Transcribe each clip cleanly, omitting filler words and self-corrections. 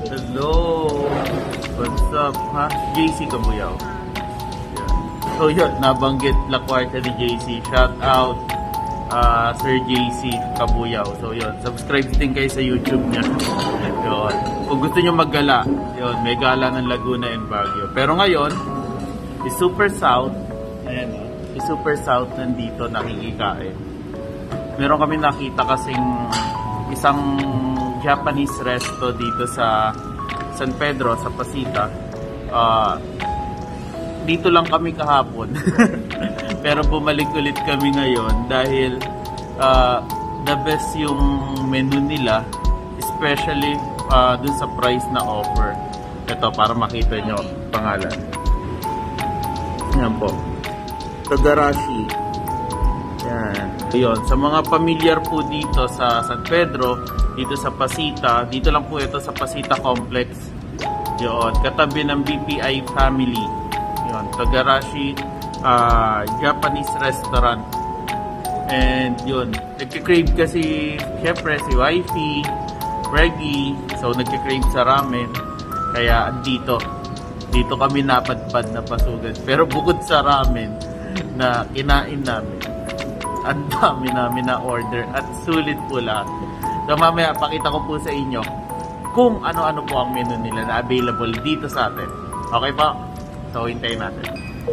Hello! What's up, ha? JC Kabuyaw. So yun, nabanggit La Cuarta ni JC. Shout out, Sir JC Kabuyaw. So yun, subscribe din kayo sa YouTube niya. Yun. Kung gusto nyo maggala, yun, may gala ng Laguna and Baguio. Pero ngayon, si Super South, ayan, si Super South nandito nakikikain. Meron kami nakita kasing isang Japanese resto dito sa San Pedro, sa Pasita. Dito lang kami kahapon. Pero bumalik ulit kami ngayon dahil the best yung menu nila, especially dun sa price na offer. Ito, para makita nyo pangalan. Yan po, Tagarashi. Yan. Yun. Sa mga familiar po dito sa San Pedro, dito sa Pasita, dito lang po ito sa Pasita Complex. Yun. Katabi ng BPI family. Yun. Tagarashi Japanese restaurant. And yun. Nagkikrave kasi, syempre, si wifey, Reggie. So, nagkikrave sa ramen. Kaya dito kami napadpad na pasugan. Pero bukod sa ramen na kinain namin, ang dami namin na order at sulit po lahat. So mamaya pakita ko po sa inyo kung ano-ano po ang menu nila na available dito sa atin. Okay po? So hintayin natin.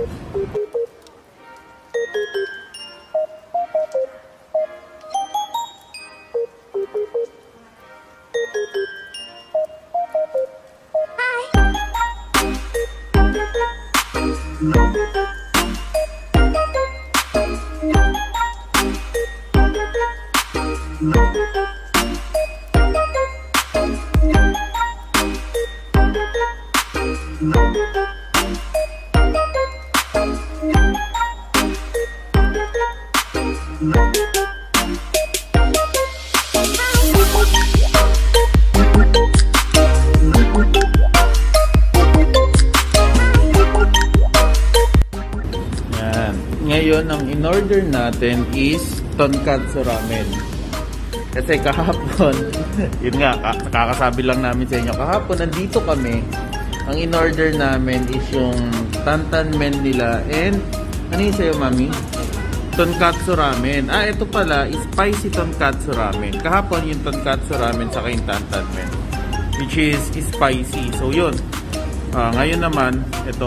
Ngayon, ang in-order natin is tonkatsu ramen. Kasi kahapon, yun nga, kakasabi lang namin sa inyo, kahapon nandito kami, ang in-order namin is yung tantan men nila and, ano yun sa'yo, mami? Tonkatsu ramen. Ito pala, spicy tonkatsu ramen. Kahapon yung tonkatsu ramen saka yung tantan men, which is spicy. So yun, ngayon naman, ito.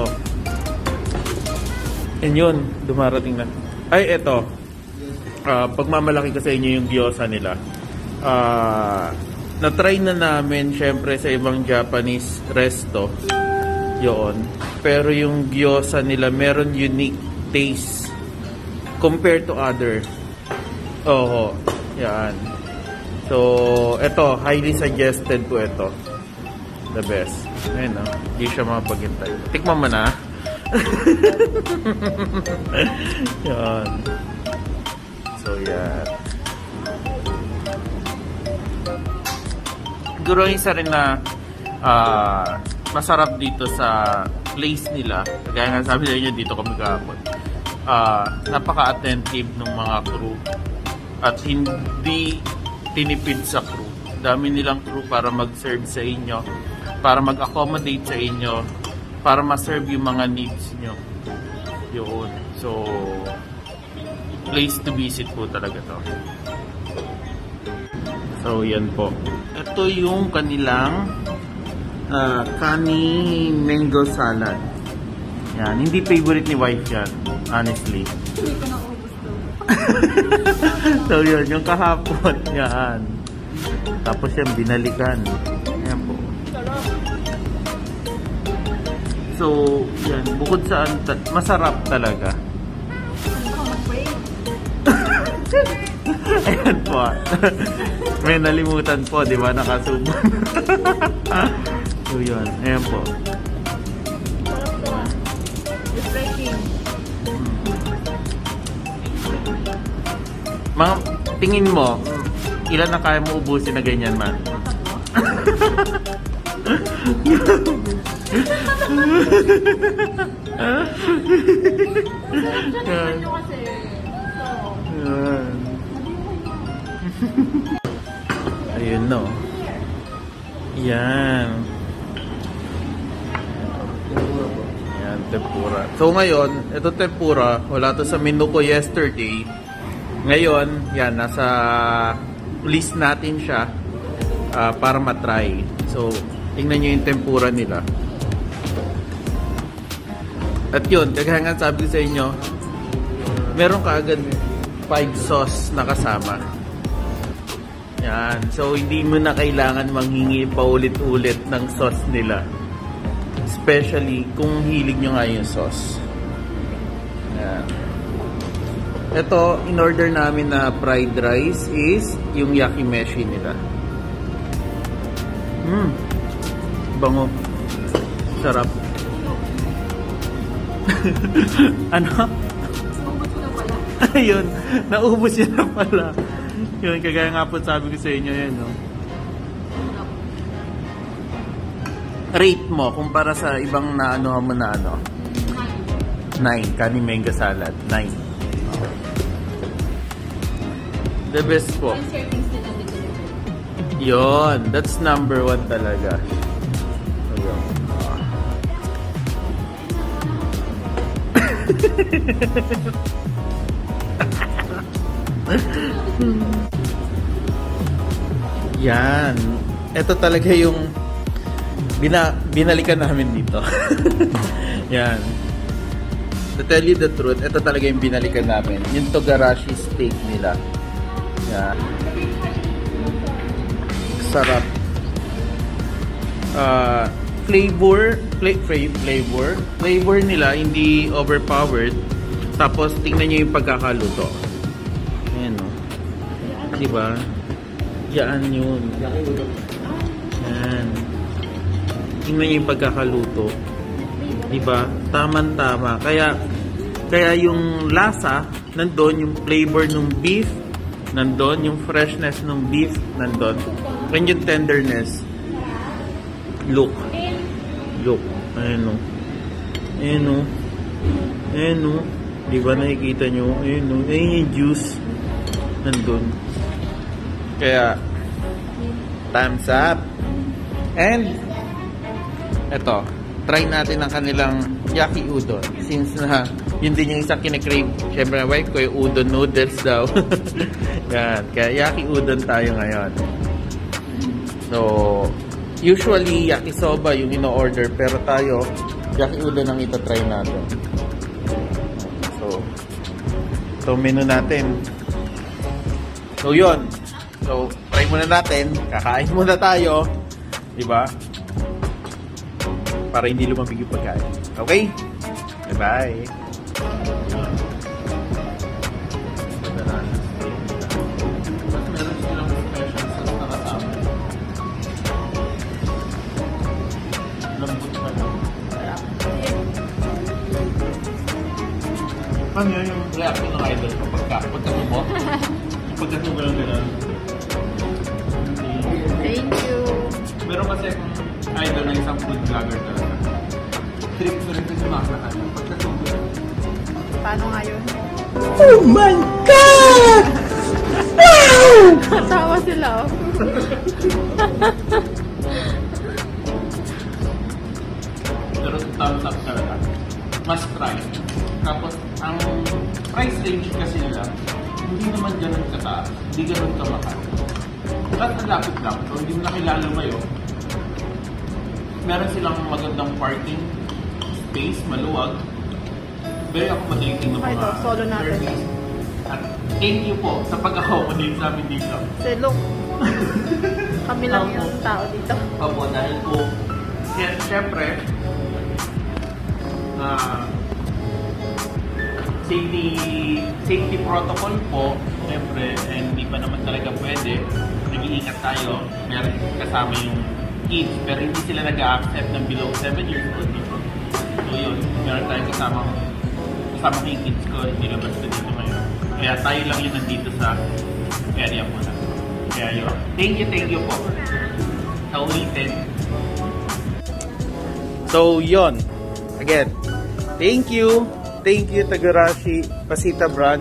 And yun, dumarating na. Ito. Pagmamalaki ko sa inyo yung gyoza nila. Na-try na namin, syempre, sa ibang Japanese resto. Yun. Pero yung gyoza nila, meron unique taste compared to other. Oo. Yan. So, ito, highly suggested po ito. The best. Ayun, no? Hindi siya mapaghintay. Tikman mo na. Yan. So yan. Siguro isa rin na masarap dito sa place nila. Kaya nga sabi sa inyo, dito kami kahapon. Napaka-attentive ng mga crew. At hindi tinipid sa crew. Dami nilang crew para mag-serve sa inyo, para mag-accommodate sa inyo, para ma-serve yung mga needs nyo. Yun. So, place to visit po talaga to. So, yan po. Ito yung kanilang kani mango salad. Yan. Hindi favorite ni wife yan, honestly. Hindi ko naubos to. So, yun. Yung kahapon. Yan. Tapos yung binalikan. Yan po. So, yan. Bukod sa masarap talaga. Ayan po. May nalimutan po, di ba? Nakasubon. So, yun. Ayan po. It's breaking. Mga, tingin mo, ilan na kaya mo ubusin na ganyan, man? Ayun, no. Yan. Yan, tempura. So ngayon, ito tempura, wala to sa menu ko yesterday. Ngayon, yan, nasa list natin siya para matry. So, tingnan nyo yung tempura nila. At yun, kagaya nga sabi ko sa inyo, meron ka agad 5 sauce na kasama. Yan. So, hindi mo na kailangan manghingi pa ulit-ulit ng sauce nila. Especially kung hilig nyo nga yung sauce. Yan. Ito, in-order namin na fried rice is yung yakimeshi nila. Bango. Sarap. Ano? Naubos ko na pala. Ayun, naubos yun na pala. Yun, kagaya nga po sabi ko sa inyo yun, no? Rate mo, kumpara sa ibang naanohan mo na ano? 9. Kanin mango salad. 9. The best po. One servings nila dito. Yun, that's number 1 talaga. Ayun. Yan. Ito talaga yung binalikan namin dito. Yan. To tell you the truth, ito talaga yung binalikan namin. Yung togarashi steak nila. Yan. Sarap. Flavor nila hindi overpowered. Tapos tingnan niyo yung pagkakaluto. Ayan, no? Diba? Yan yun. Yan. Tingnan niyo yung pagkakaluto. Diba? Tama-tama. Kaya yung lasa nandun, yung flavor ng beef nandun, yung freshness ng beef nandun. And yung tenderness. Look. Ayan, no? Ayan, no? Ayan, no? Diba nakikita nyo? Ayan, no? Ayan yung juice nandun. Kaya thumbs up. And eto, try natin ang kanilang yaki udon. Since na yun din yung isang kinikrave. Siyempre na wife ko yung udon noodles daw. Yan. Kaya yaki udon tayo ngayon. So, usually yakisoba yung ino-order. Pero tayo, yaki udon ang ito-try natin. So, ito menu natin. So, yun. So, try muna natin. Kakain muna tayo. Diba? Para hindi lumabig yung pagkain. Okay? Bye-bye. Meron silang special sauce na kasama. Lambot pa lang. Ano yung reaction ng idol ko pagkatubo? Pagkatubo lang gano'n. Thank you. Meron kasi akong idol na isang food vlogger talaga. Trip ko rin kasi makakaan. Pagkatubo lang. Paano nga yun? Oh my God! Wow! Tawa sila, oh. Pero thumbs up talaga. Must try. Tapos, ang price range kasi nila, hindi naman ganun kataas. Hindi ganun kamahal. At nalapit lang. So, hindi mo nakilala kayo. Meron silang magandang parking space, maluwag. Very accommodating ng mga Ito, solo natin. service. At thank you po sa pag-accommodate sa amin dito. Say, look. Kami lang yung tao dito. Opo, dahil po, syempre, safety protocol po, syempre, hindi pa naman talaga pwede. Nag-iingat tayo, meron kasama yung kids, pero hindi sila nag-a-accept ng below 7 years old dito. So yun, meron tayong kasama ko yung kids ko, nilabas ko dito ngayon. Kaya tayo lang yun nandito sa area po na. Kaya yun, thank you po. Sa ulitin. So yun, again, thank you Tagarashi Pasita Branch.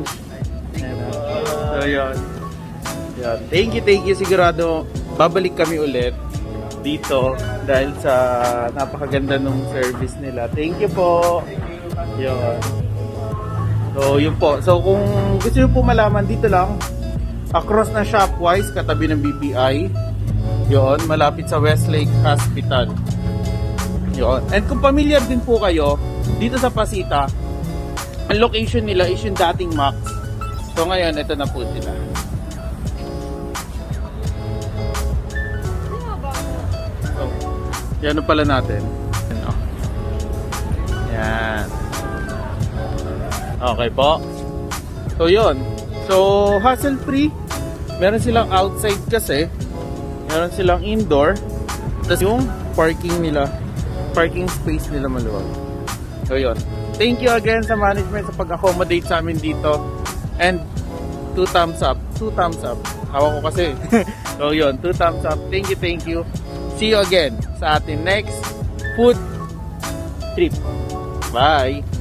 So yun. Thank you sigurado babalik kami ulit. dito dahil sa napakaganda ng service nila. Thank you po. Yun. So, yun po. So, kung gusto nyo po malaman, dito lang, across na Shopwise, katabi ng BPI. Yun, malapit sa Westlake Hospital. Yun. And kung familiar din po kayo, dito sa Pasita, ang location nila is yung dating Max. So, ngayon, ito na po sila. So, yan pala natin. Yan. Okay po. So, yun. So, hassle-free. Meron silang outside kasi. Meron silang indoor. Tapos yung parking nila, parking space nila maluwag. So, yun. Thank you again sa management sa pag-accommodate sa amin dito. And 2 thumbs up. 2 thumbs up. Hawak ko kasi. So, yun. 2 thumbs up. Thank you, thank you. See you again sa ating next food trip. Bye!